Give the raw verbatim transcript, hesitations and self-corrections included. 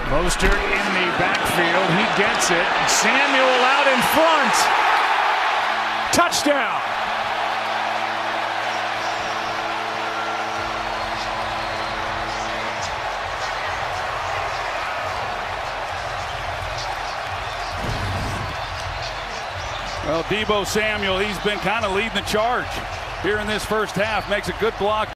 Mostert in the backfield. He gets it. Samuel out in front. Touchdown. Well, Deebo Samuel, he's been kind of leading the charge here in this first half. Makes a good block.